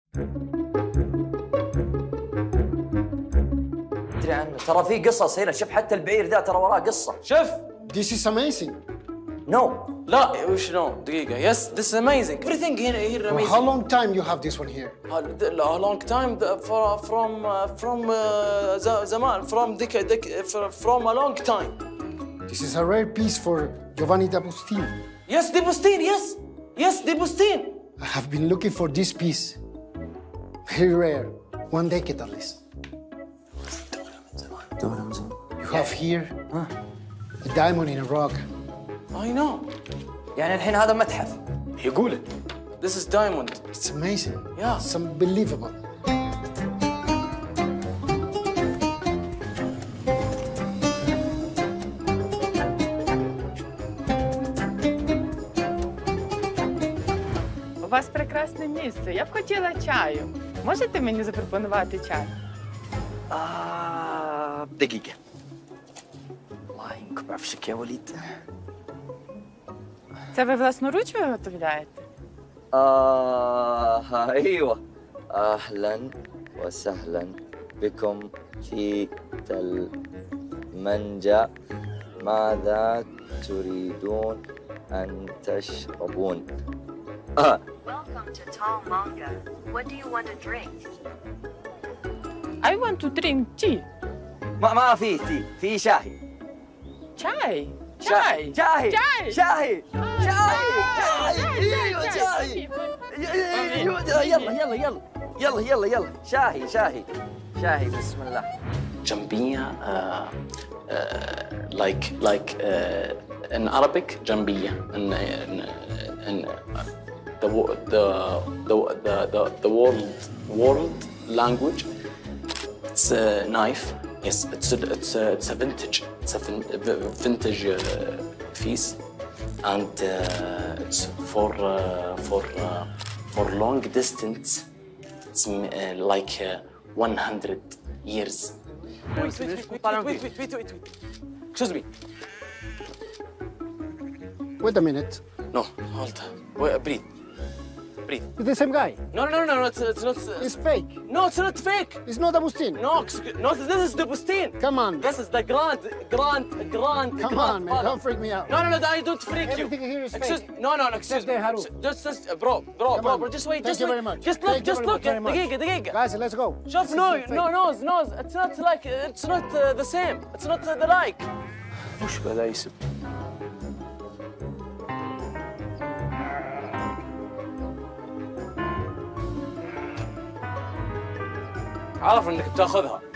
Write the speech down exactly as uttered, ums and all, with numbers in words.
ادري عنه، ترى في قصص هنا، شوف حتى البعير ذا ترى وراه قصة. شوف. This is amazing. No. لا وش نو؟ دقيقة. Yes, this is amazing. Everything here here For amazing. how long time you have this one here? A long time for, from uh, from uh, زمان from ذيك ذيك from a long time. This is a rare piece for Giovanni da Bustin. Yes, de Bustin. Yes, yes, de Bustin. I have been looking for this piece. Very rare. One decade at least. You have here a diamond in a rock. I know. يعني الحين هذا متحف. يقول it. This is diamond. It's amazing. Yeah. It's unbelievable. У вас прекрасне місце. Я б хотіла чаю. Можете мені запропонувати чай? آه دقيقة. الله ينكب عفشك يا وليد. Це ви власноруч виготовляєте? آه أيوة. أهلا وسهلا بكم في تل منجا. ماذا تريدون أن تشربون؟ آه. Welcome to Tall Manga. What do you want to drink? I want to drink tea. ما ما في تي، في شاهي. شاي. شاي. شاهي. شاي. شاهي. شاهي. ايوه شاهي. يلا يلا يلا يلا يلا يلا شاهي شاهي شاهي بسم الله. جنبية uh, uh, like like uh, in Arabic جنبية in in, in uh, the the the the the, the world world language. It's a knife. Yes, it's a, it's a, it's a vintage. It's a vin, vintage uh, piece, and uh, it's for uh, for uh, for long distance. It's uh, like uh, one hundred years. Wait, wait, wait, wait, wait, wait, wait, wait, wait. Excuse me. Wait a minute. No, hold on. Wait, breathe. Breathe. It's the same guy. No, no, no, no, it's, it's not. Uh, It's fake. no, it's not fake. It's not Agustin. No, excuse, no, this is the Bustin. Come on. This is the grand, grand, grand. Come grand on, man. father. Don't freak me out. No, no, no, I don't freak you. Everything here is excuse, fake. No, no, no, excuse Stay me. there, Haru. Just, just, uh, bro, bro, Come bro, on. bro, just wait, Thank just you wait. very much. Just look, Thank you just very look. much, very much. دقيقة, دقيقة. Guys, let's go. شوف, This is no, fake. no, no, no, it's not like, it's not uh, the same. It's not uh, the like. وش بذا يسب؟ عارف انك بتاخذها.